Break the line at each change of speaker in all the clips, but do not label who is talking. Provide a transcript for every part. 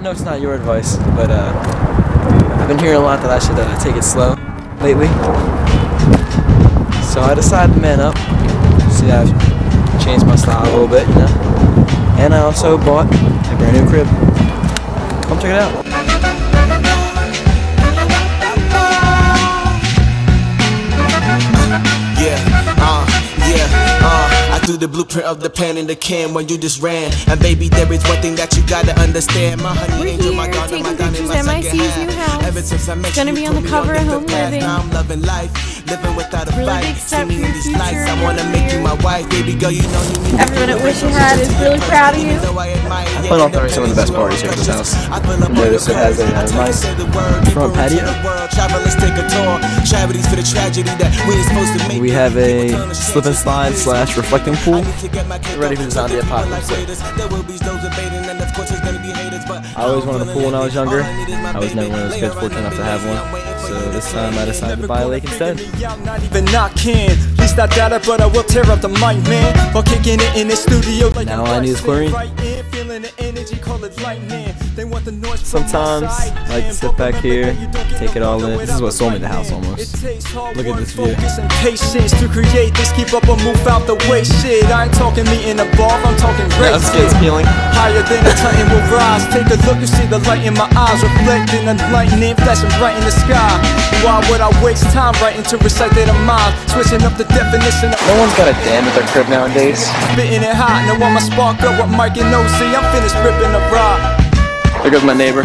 I know it's not your advice, but I've been hearing a lot that I should take it slow lately. So I decided to man up. See, I've changed my style a little bit, you know. And I also bought a brand new crib. Come check it out.
I threw the blueprint of the plan in the can when you just ran. And baby, there is one thing that you gotta understand. My honey angel, my daughter, my diamond, my
MiC's new house.
Ever since I met
it's gonna be on the cover of Home Living.
Now I'm loving life, living without a
really
fight.
big step
See me
for
in
your
these lights. I
future
wanna
and
make you my wife, baby girl. You know you need.
Everyone at WishYaHad is really proud of you.
I plan on throwing some of the best parties here at this house. Notice it has a nice front patio. We have a slip and slide / reflecting pool. Ready for the zombie apocalypse. I always wanted a pool when I was younger. I was never one of those kids fortunate enough to have one. So this time I decided to buy a lake instead. Now I need chlorine. Sometimes I like to sit back here, take it all in. This is what sold me the house almost. Look at this view.
Patience to create this, keep up or move out the way. Shit, I ain't talking me in a bar, I'm talking great.
Skin's peeling.
Higher than a titan will rise. Take a look, you see the light in my eyes, reflecting the lightning, flashing bright in the sky. Why would I waste time writing to recite that I'm mine? Switching up the definition of.
No one's got a dam at their crib nowadays.
Spitting it hot, now I'ma spark up with Mike and OC. I'm finished ripping the rock.
There goes my neighbor.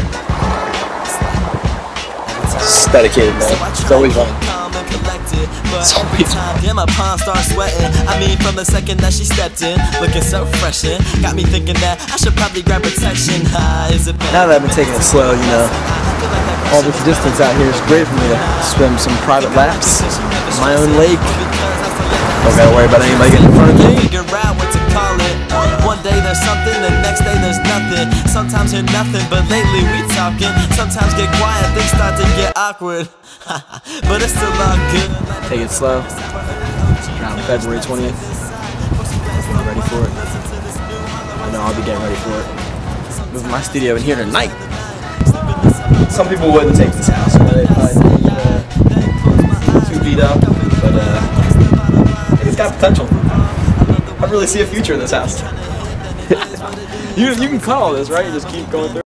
It's dedicated, man. It's always running.
Yeah, my palms start sweating. I mean, from the second that she stepped in, looking so fresh and got me thinking that I should probably grab protection. Is it
now that I've been taking it slow, you know, all this distance out here is great for me to swim some private laps in my own lake. Don't gotta worry about anybody getting in front of me.
Figure out what to call it. One day there's something, the next day there's nothing. Sometimes hear nothing, but lately we talking. Sometimes get quiet, things start to get awkward. But it's still all good.
Take it slow. Around February 20th. I'm ready for it. I know I'll be getting ready for it. Moving my studio in here tonight. Some people wouldn't take this house. You know, they probably think 2 feet up, but I think it's got potential. I really see a future in this house. You can cut all this, right? You just keep going through.